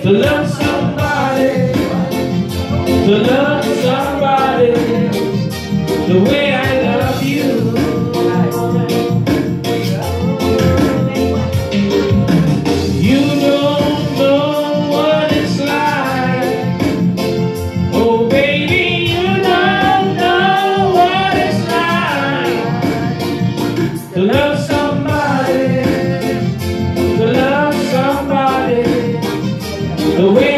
to love somebody, to love somebody the way I love you. You don't know what it's like. Oh baby, you don't know what it's like to love somebody, to love somebody the way